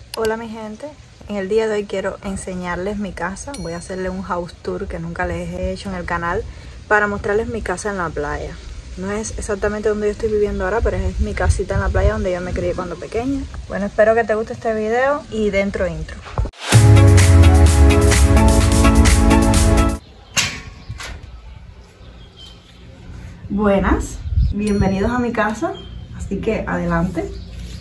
Hola mi gente, en el día de hoy quiero enseñarles mi casa. Voy a hacerle un house tour que nunca les he hecho en el canal para mostrarles mi casa en la playa. No es exactamente donde yo estoy viviendo ahora, pero es mi casita en la playa donde yo me crié cuando pequeña. Bueno, espero que te guste este video y dentro intro. Buenas, bienvenidos a mi casa, así que adelante.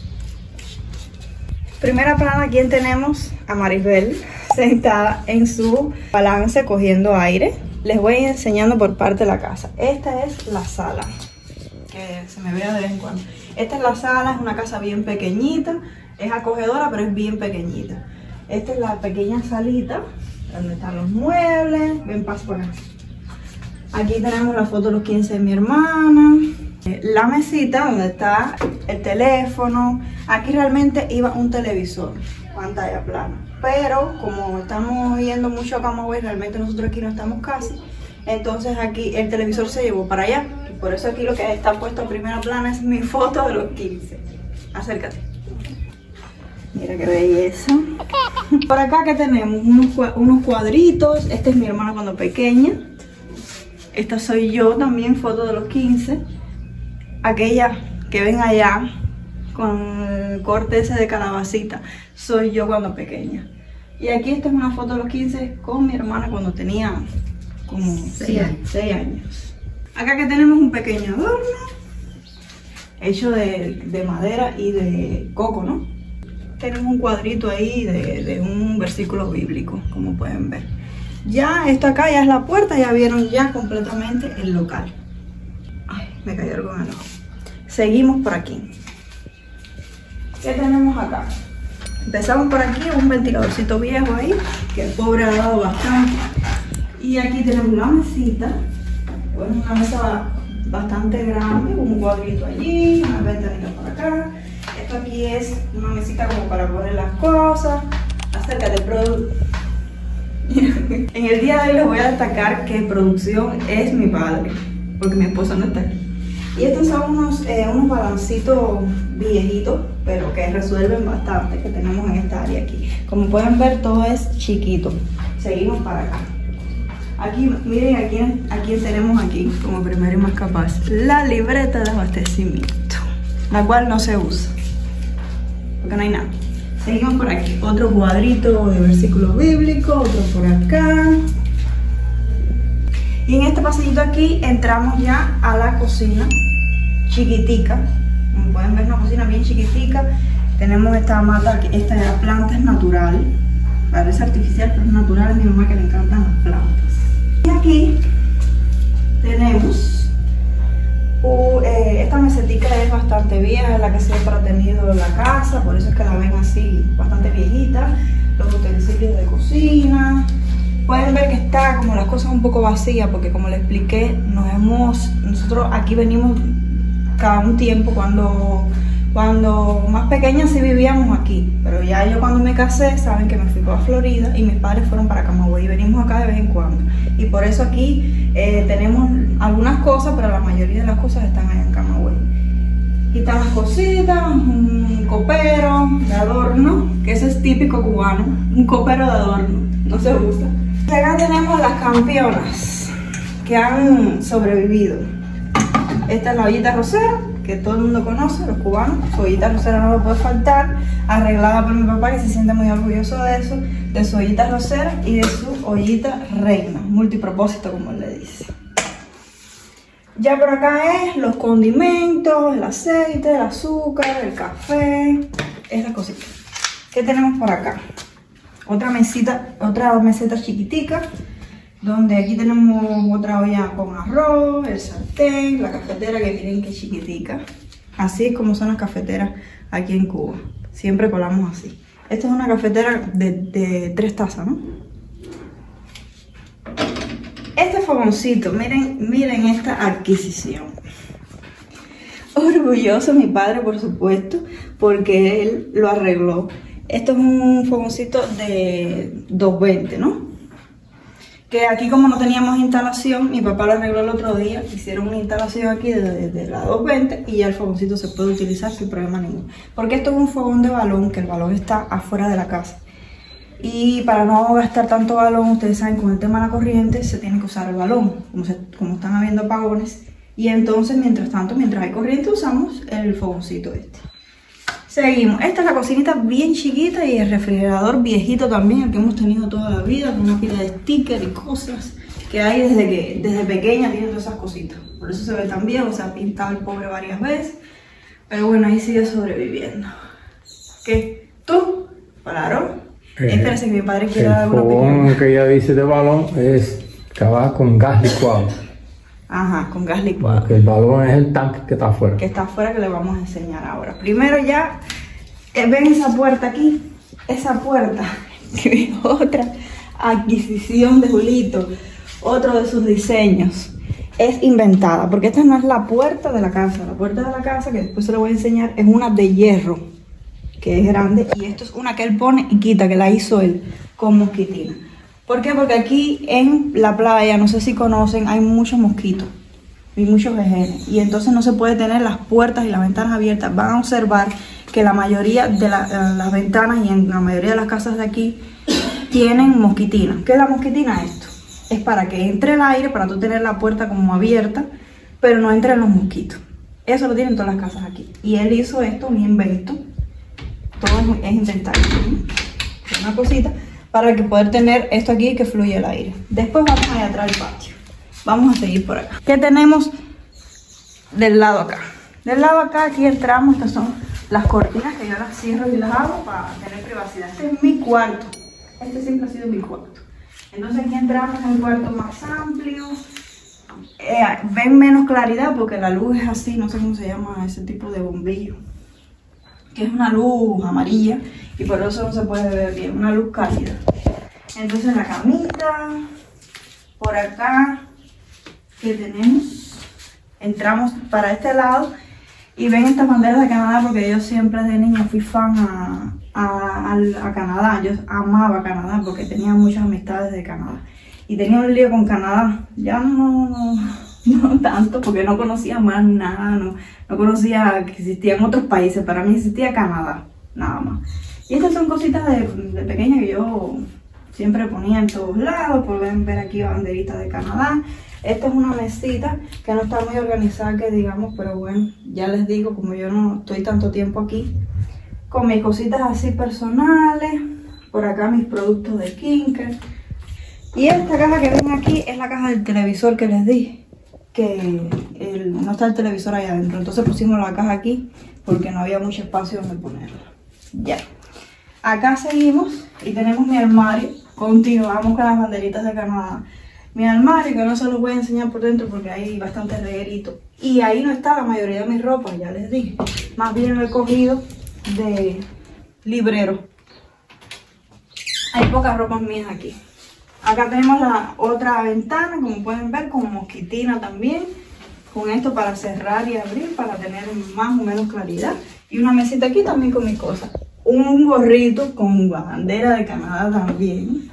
Primera plana, aquí tenemos a Maribel sentada en su balance cogiendo aire. Les voy enseñando por parte de la casa. Esta es la sala, que se me vea de vez en cuando. Esta es la sala, es una casa bien pequeñita, es acogedora pero es bien pequeñita. Esta es la pequeña salita donde están los muebles. Ven, paso por acá. Aquí tenemos la foto de los 15 de mi hermana. La mesita donde está el teléfono. Aquí realmente iba un televisor, pantalla plana, pero como estamos yendo mucho a Camagüey, realmente nosotros aquí no estamos casi, entonces aquí el televisor se llevó para allá y por eso aquí lo que está puesto en primera plana es mi foto de los 15. Acércate, mira qué belleza. Por acá que tenemos unos cuadritos. Este es mi hermana cuando pequeña, esta soy yo también, foto de los 15. Aquella que ven allá con el corte ese de calabacita, soy yo cuando pequeña. Y aquí esta es una foto de los 15 con mi hermana cuando tenía como 6 años. Acá que tenemos un pequeño adorno hecho de madera y de coco, ¿no? Tenemos un cuadrito ahí de un versículo bíblico, como pueden ver. Ya esto acá ya es la puerta, ya vieron ya completamente el local. Ay, me cayó algo en el ojo. Seguimos por aquí. ¿Qué tenemos acá? Empezamos por aquí, un ventiladorcito viejo ahí, que el pobre ha dado bastante. Y aquí tenemos la mesita. Bueno, una mesa bastante grande, un cuadrito allí, una ventanita por acá. Esto aquí es una mesita como para poner las cosas. Acércate, En el día de hoy les voy a destacar que producción es mi padre, porque mi esposa no está aquí. Y estos son unos balancitos viejitos, pero que resuelven bastante, que tenemos en esta área aquí. Como pueden ver, todo es chiquito. Seguimos para acá. Aquí, miren a quién tenemos aquí como primero y más capaz. La libreta de abastecimiento, la cual no se usa, porque no hay nada. Seguimos por aquí. Otro cuadrito de versículos bíblicos, otro por acá. Y en este pasillito aquí entramos ya a la cocina chiquitica. Como pueden ver, una cocina bien chiquitica. Tenemos esta mata, esta planta es natural. Parece artificial, pero es natural. A mi mamá que le encantan las plantas. Y aquí tenemos esta mesetica, es bastante vieja, es la que siempre ha tenido la casa, por eso es que la ven así, bastante viejita. Los utensilios de cocina. Pueden ver que está como las cosas un poco vacías, porque como les expliqué, nosotros aquí venimos cada un tiempo. Cuando más pequeñas sí vivíamos aquí, pero ya yo cuando me casé, saben que me fui para Florida y mis padres fueron para Camagüey y venimos acá de vez en cuando. Y por eso aquí tenemos algunas cosas, pero la mayoría de las cosas están allá en Camagüey. Aquí están las cositas, un copero de adorno, que ese es típico cubano, un copero de adorno, no se usa. Y acá tenemos las campeonas que han sobrevivido. Esta es la ollita rosera, que todo el mundo conoce, los cubanos. Su ollita rosera no me puede faltar, arreglada por mi papá, que se siente muy orgulloso de eso, de su ollita rosera y de su ollita reina, multipropósito como él le dice. Ya por acá es los condimentos, el aceite, el azúcar, el café, estas cositas. ¿Qué tenemos por acá? Otra meseta chiquitica, donde aquí tenemos otra olla con arroz, el sartén, la cafetera, que miren que chiquitica. Así es como son las cafeteras aquí en Cuba. Siempre colamos así. Esta es una cafetera de 3 tazas, ¿no? Este fogoncito, miren esta adquisición. Orgulloso mi padre, por supuesto, porque él lo arregló. Esto es un fogoncito de 220, ¿no? Que aquí como no teníamos instalación, mi papá lo arregló el otro día, hicieron una instalación aquí de la 220 y ya el fogoncito se puede utilizar sin problema ninguno. Porque esto es un fogón de balón, que el balón está afuera de la casa. Y para no gastar tanto balón, ustedes saben, con el tema de la corriente se tiene que usar el balón, como están habiendo apagones. Y entonces, mientras tanto, mientras hay corriente, usamos el fogoncito este. Seguimos. Esta es la cocinita bien chiquita y el refrigerador viejito también, el que hemos tenido toda la vida, con una pila de stickers y cosas que hay desde pequeña, tiene todas esas cositas. Por eso se ve tan viejo, se ha pintado el pobre varias veces. Pero bueno, ahí sigue sobreviviendo. ¿Qué? ¿Tú? Claro. Espérese que mi padre quiera dar una opinión. El fogón que ella dice de balón trabaja con gas licuado. Ajá, con gas licuado. Porque el balón es el tanque que está afuera. Que está afuera, que le vamos a enseñar ahora. Primero ya, ven esa puerta aquí. Esa puerta, que es otra adquisición de Julito, otro de sus diseños. Es inventada, porque esta no es la puerta de la casa. La puerta de la casa, que después se lo voy a enseñar, es una de hierro, que es grande. Y esto es una que él pone y quita, que la hizo él con mosquitina. ¿Por qué? Porque aquí en la playa, no sé si conocen, hay muchos mosquitos y muchos vejenes. Y entonces no se puede tener las puertas y las ventanas abiertas. Van a observar que la mayoría de las ventanas y en la mayoría de las casas de aquí tienen mosquitina. ¿Qué es la mosquitina? Esto es para que entre el aire, para tú tener la puerta como abierta, pero no entren los mosquitos. Eso lo tienen todas las casas aquí. Y él hizo esto, un invento. Todo es inventario. Una cosita para que poder tener esto aquí que fluya el aire. Después vamos allá atrás al patio. Vamos a seguir por acá. ¿Qué tenemos del lado acá? Del lado acá, aquí entramos. Estas son las cortinas que yo las cierro y las hago para tener privacidad. Este es mi cuarto. Este siempre ha sido mi cuarto. Entonces aquí entramos en un cuarto más amplio. Ven menos claridad porque la luz es así, no sé cómo se llama ese tipo de bombillo, que es una luz amarilla y por eso no se puede ver bien, una luz cálida. Entonces la camita, por acá, que tenemos, entramos para este lado y ven estas banderas de Canadá, porque yo siempre de niña fui fan a Canadá. Yo amaba Canadá porque tenía muchas amistades de Canadá y tenía un lío con Canadá. Ya no tanto, porque no conocía más nada, no conocía que existían otros países. Para mí existía Canadá, nada más. Y estas son cositas de pequeña que yo siempre ponía en todos lados. Pueden ver aquí banderitas de Canadá. Esta es una mesita que no está muy organizada, que digamos, pero bueno, ya les digo, como yo no estoy tanto tiempo aquí, con mis cositas así personales. Por acá mis productos de skincare. Y esta caja que ven aquí es la caja del televisor que les dije, que no está el televisor allá adentro. Entonces pusimos la caja aquí porque no había mucho espacio donde ponerla. Ya. Acá seguimos y tenemos mi armario. Continuamos con las banderitas de Canadá. Mi armario, que no se los voy a enseñar por dentro porque hay bastante reguerito. Y ahí no está la mayoría de mi ropa, ya les dije. Más bien lo he cogido de librero. Hay pocas ropas mías aquí. Acá tenemos la otra ventana, como pueden ver, con mosquitina también. Con esto para cerrar y abrir, para tener más o menos claridad. Y una mesita aquí también con mis cosas. Un gorrito con bandera de Canadá también.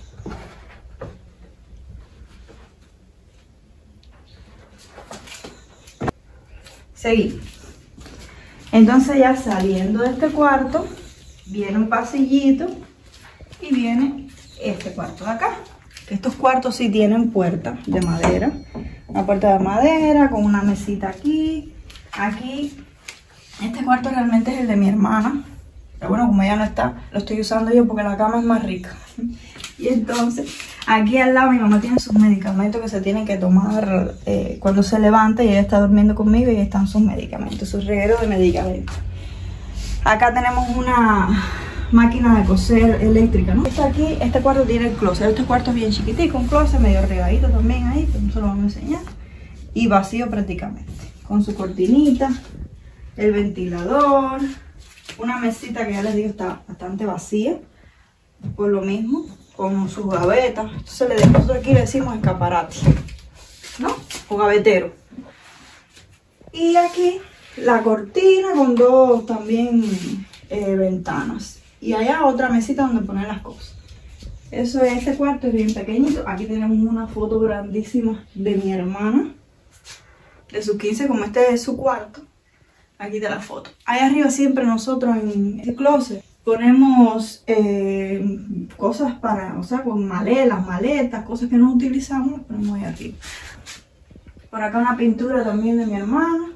Seguimos. Entonces ya saliendo de este cuarto, viene un pasillito y viene este cuarto de acá. Estos cuartos sí tienen puerta de madera. Una puerta de madera con una mesita aquí. Aquí, este cuarto realmente es el de mi hermana. Pero bueno, como ella no está, lo estoy usando yo porque la cama es más rica. Y entonces, aquí al lado mi mamá tiene sus medicamentos que se tienen que tomar cuando se levanta, y ella está durmiendo conmigo y ahí están sus medicamentos, sus regueros de medicamentos. Acá tenemos una máquina de coser eléctrica, ¿no? Aquí, este cuarto tiene el closet. Este cuarto es bien chiquitico, un closet medio regadito también ahí, pero no se lo vamos a enseñar. Y vacío prácticamente, con su cortinita, el ventilador, una mesita que ya les digo está bastante vacía, por lo mismo, con sus gavetas. Entonces nosotros aquí le decimos escaparate, ¿no? O gavetero. Y aquí la cortina con dos también ventanas. Y allá otra mesita donde poner las cosas. Eso es, este cuarto es bien pequeñito. Aquí tenemos una foto grandísima de mi hermana, de sus 15, como este es su cuarto. Aquí está la foto. Ahí arriba siempre nosotros en el closet ponemos cosas para, o sea, con maletas, cosas que no utilizamos, las ponemos ahí arriba. Por acá una pintura también de mi hermana.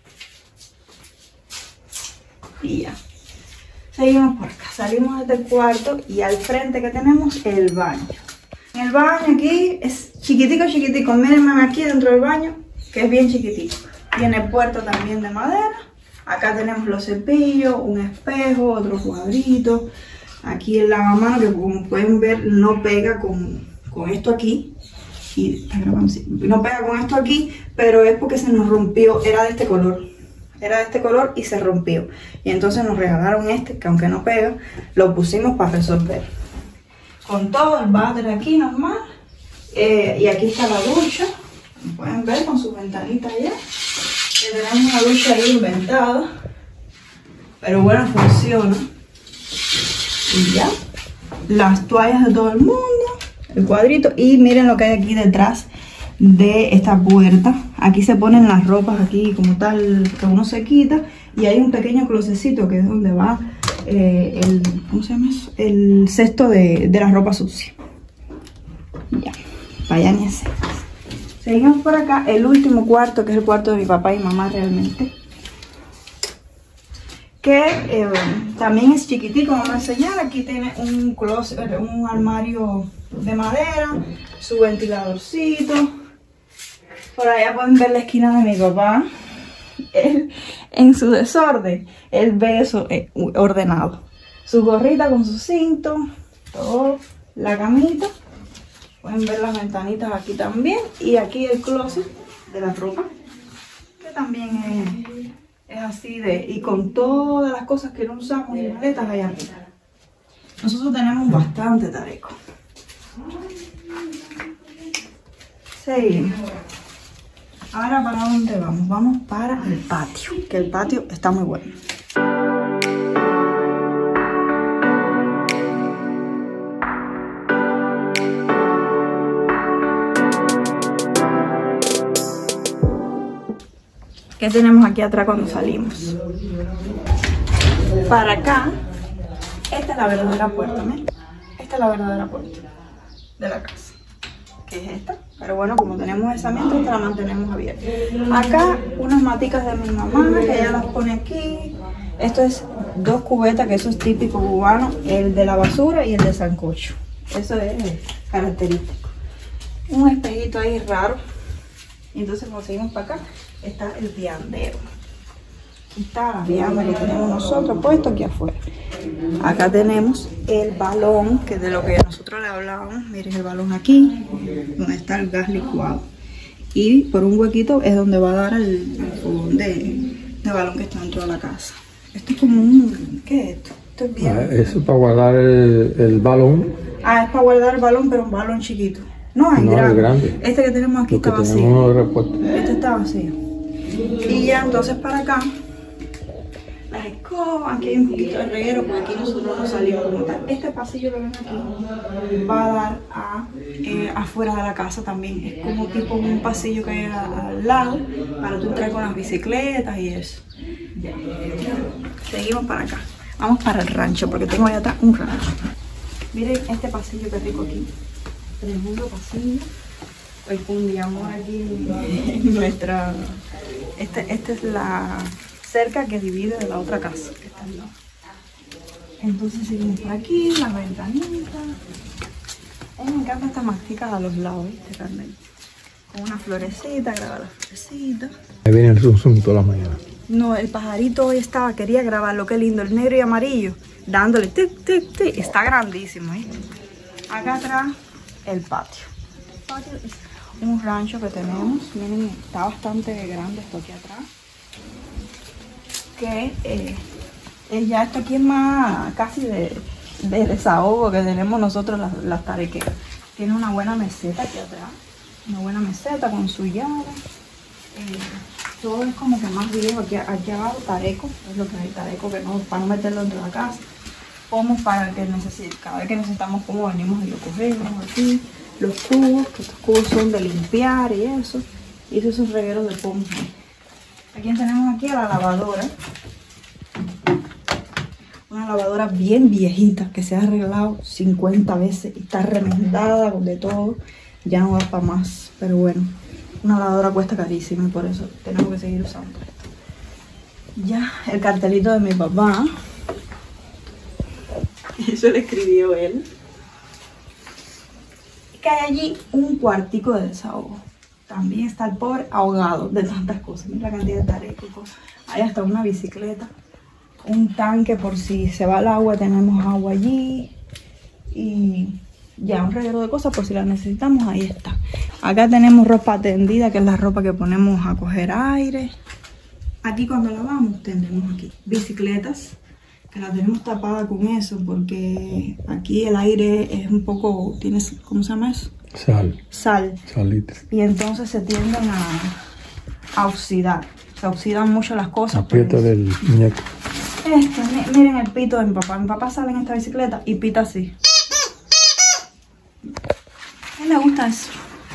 Y ya. Seguimos por acá. Salimos de este cuarto y al frente que tenemos el baño. El baño aquí es chiquitico. Mírenme aquí dentro del baño, que es bien chiquitico. Tiene puerta también de madera. Acá tenemos los cepillos, un espejo, otro cuadrito. Aquí el lavamanos, que como pueden ver no pega con esto aquí. Y está grabando, sí. No pega con esto aquí, pero es porque se nos rompió. Era de este color y se rompió. Y entonces nos regalaron este, que aunque no pega, lo pusimos para resolver. Con todo el váter aquí normal. Y aquí está la ducha. Como pueden ver, con su ventanita allá. Tenemos una ducha ahí inventada, pero bueno, funciona. Y ya, las toallas de todo el mundo, el cuadrito. Y miren lo que hay aquí detrás de esta puerta. Aquí se ponen las ropas, aquí como tal, que uno se quita. Y hay un pequeño closecito que es donde va ¿cómo se llama eso? El cesto de la ropa sucia. Ya, vayan y hacer. Seguimos por acá, el último cuarto, que es el cuarto de mi papá y mamá realmente. Que también es chiquitico, vamos a enseñar. Aquí tiene un closet, un armario de madera, su ventiladorcito. Por allá pueden ver la esquina de mi papá. Él, en su desorden, él ve eso ordenado. Su gorrita con su cinto, todo, la camita. Pueden ver las ventanitas aquí también. Y aquí el closet de la ropa, que también es así y con todas las cosas que no usamos y maletas allá arriba. Nosotros tenemos bastante tareco. Seguimos. Ahora, ¿para dónde vamos? Vamos para el patio, que el patio está muy bueno. ¿Qué tenemos aquí atrás cuando salimos? Para acá, esta es la verdadera puerta, ¿ves? Esta es la verdadera puerta de la casa, que es esta. Pero bueno, como tenemos esa esta la mantenemos abierta. Acá unas maticas de mi mamá, que ella las pone aquí. Esto es 2 cubetas, que eso es típico cubano, el de la basura y el de sancocho. Eso es característico. Un espejito ahí raro. Y entonces cuando seguimos para acá, está el viandero. Aquí está la vianda que tenemos nosotros puesto aquí afuera. Acá tenemos el balón, que es de lo que nosotros le hablábamos. Miren el balón aquí, donde está el gas licuado. Y por un huequito es donde va a dar el fogón de balón que está dentro de la casa. Esto es como un... ¿qué es esto? Esto es bien. Eso es para guardar el balón. Ah, es para guardar el balón, pero un balón chiquito. No, es grande. Este que tenemos aquí está vacío. Este está vacío. Y ya entonces para acá, las escobas, aquí hay un poquito de reguero, porque aquí nosotros no salimos como tal. Este pasillo que ven aquí va a dar afuera de la casa también. Es como tipo un pasillo que hay al lado, para tú entrar con las bicicletas y eso. Ya. Seguimos para acá. Vamos para el rancho, porque tengo allá atrás un rancho. Miren este pasillo que rico aquí. Tremendo pasillo. Hoy fundíamos aquí en nuestra... Esta es la cerca que divide de la otra casa que está al lado. Entonces seguimos por aquí, las ventanitas. Me encanta esta mastica a los lados, ¿viste, Carmen? Con una florecita, graba las florecitas. Ahí viene el zum toda la mañana. No, el pajarito hoy quería grabarlo, qué lindo, el negro y amarillo, dándole tic, tic, tic. Está grandísimo, ¿eh? Acá atrás, el patio. El patio es un rancho que tenemos. Miren, está bastante grande esto aquí atrás. Que ya esto aquí es más casi de desahogo que tenemos nosotros las tarequeras. Tiene una buena meseta aquí atrás. Una buena meseta con su llave. Todo es como que más viejo. Aquí abajo tareco. Es lo que hay, tareco que no, para no meterlo dentro de la casa. pomos para que cada vez que necesitamos pomos venimos y lo cogemos aquí. Los cubos, que estos cubos son de limpiar y eso. Y esos son regueros de pomos. Aquí tenemos aquí a la lavadora. Una lavadora bien viejita que se ha arreglado 50 veces y está remendada con de todo. Ya no da para más, pero bueno, una lavadora cuesta carísimo y por eso tenemos que seguir usando esto. Ya, el cartelito de mi papá. Eso lo escribió él. Que hay allí un cuartico de desahogo. También está el pobre ahogado de tantas cosas. Mira la cantidad de tareas. Hay hasta una bicicleta. Un tanque por si se va el agua, tenemos agua allí. Y ya un reguero de cosas por si las necesitamos, ahí está. Acá tenemos ropa tendida, que es la ropa que ponemos a coger aire. Aquí cuando lavamos tendremos aquí bicicletas, que la tenemos tapada con eso porque aquí el aire es un poco, tienes, ¿cómo se llama eso? Sal. Salita. Y entonces se tienden a oxidar. Se oxidan mucho las cosas. Aprieta del muñeco. Miren el pito de mi papá. Mi papá sale en esta bicicleta y pita así. A mí me gusta eso.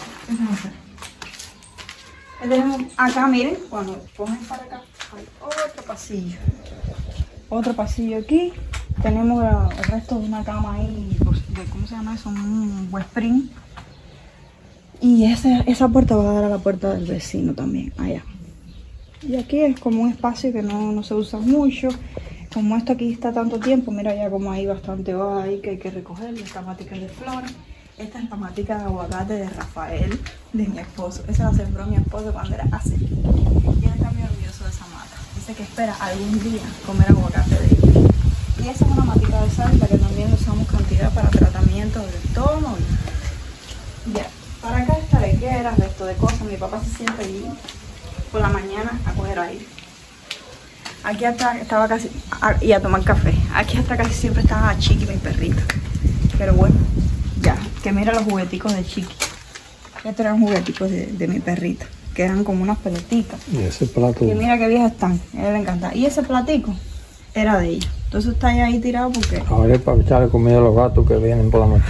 Tenemos acá, miren, cuando ponen para acá, hay otro pasillo. Otro pasillo aquí. Tenemos el resto de una cama ahí, ¿cómo se llama eso? Un web spring. Y esa puerta va a dar a la puerta del vecino también, allá. Y aquí es como un espacio que no se usa mucho. Como esto aquí está tanto tiempo, mira ya como hay bastante hoja ahí que hay que recoger. Esta matica de flores. Esta es la matica de aguacate de Rafael, de mi esposo. Esa la sembró mi esposo cuando era así. Y él está muy orgulloso de esa mata. Dice que espera algún día comer aguacate de ella. Y esa es una matica de salvia que también usamos cantidad para tratamiento del estómago. Ya, para acá está lequera, resto de cosas. Mi papá se sienta allí por la mañana a coger aire. Aquí atrás estaba casi, y a tomar café. Aquí atrás casi siempre estaba Chiqui, mi perrita. Pero bueno, ya, que mira los jugueticos de Chiqui. Estos eran jugueticos de mi perrita, que eran como unas pelotitas. Y ese plato. Y mira qué viejas están, a él le encanta. Y ese platico era de ella. Entonces está ahí tirado porque... Ahora es para echarle comida a los gatos que vienen por la noche.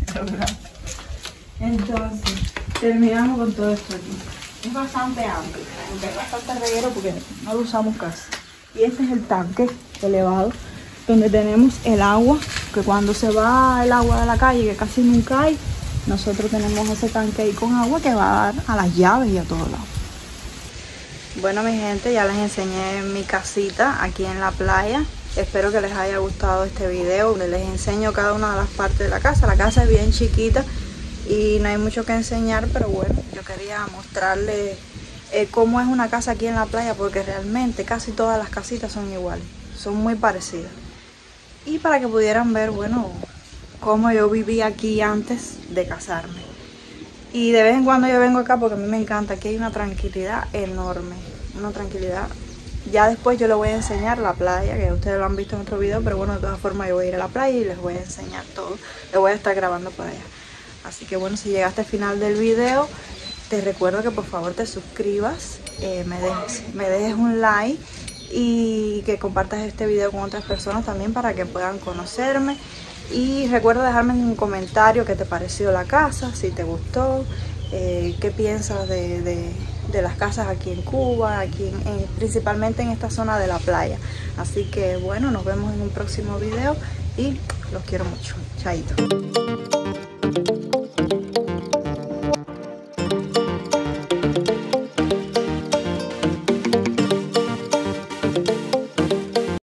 Entonces, terminamos con todo esto aquí. Es bastante amplio, aunque es bastante reguero porque no lo usamos casi. Y este es el tanque elevado, donde tenemos el agua, que cuando se va el agua de la calle, que casi nunca hay, nosotros tenemos ese tanque ahí con agua que va a dar a las llaves y a todos lados. Bueno, mi gente, ya les enseñé mi casita aquí en la playa. Espero que les haya gustado este video, donde les enseño cada una de las partes de la casa. La casa es bien chiquita y no hay mucho que enseñar, pero bueno, yo quería mostrarles cómo es una casa aquí en la playa, porque realmente casi todas las casitas son iguales, son muy parecidas. Y para que pudieran ver, bueno, cómo yo vivía aquí antes de casarme. Y de vez en cuando yo vengo acá porque a mí me encanta. Aquí hay una tranquilidad enorme, una tranquilidad. Ya después yo les voy a enseñar la playa, que ustedes lo han visto en otro video, pero bueno, de todas formas yo voy a ir a la playa y les voy a enseñar todo. Les voy a estar grabando por allá. Así que bueno, si llegaste al final del video, te recuerdo que por favor te suscribas, me dejes un like y que compartas este video con otras personas también para que puedan conocerme. Y recuerda dejarme en un comentario qué te pareció la casa, si te gustó, qué piensas de las casas aquí en Cuba, principalmente en esta zona de la playa. Así que bueno, nos vemos en un próximo video y los quiero mucho. Chaito.